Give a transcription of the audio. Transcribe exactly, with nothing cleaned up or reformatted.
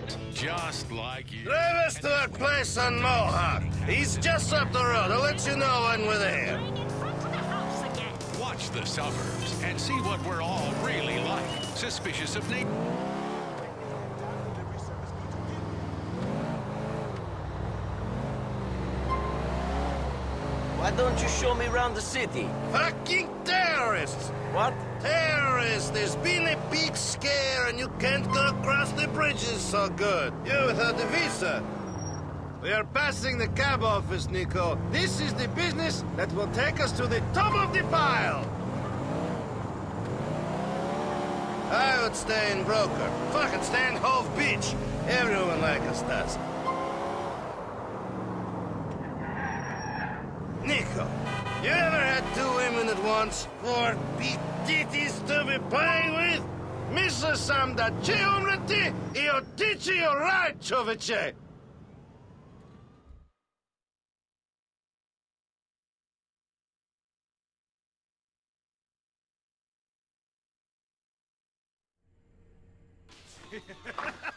Just like you. Drive us to our place on Mohawk. He's just up the road. I'll let you know when we're there. Watch the suburbs and see what we're all really like. Suspicious of nature. Why don't you show me around the city? Fucking terrorists! What? Terrorists! There's been a big scare and you can't go across the bridges so good. You without the visa. We are passing the cab office, Nico. This is the business that will take us to the top of the pile. I would stay in Broker. Fucking stay in Hove Beach. Everyone like us does. Nico, you ever had two women at once? Four big titties to be playing with? Misle sam da će umreti I otići u raj, čoveče! Ha ha ha!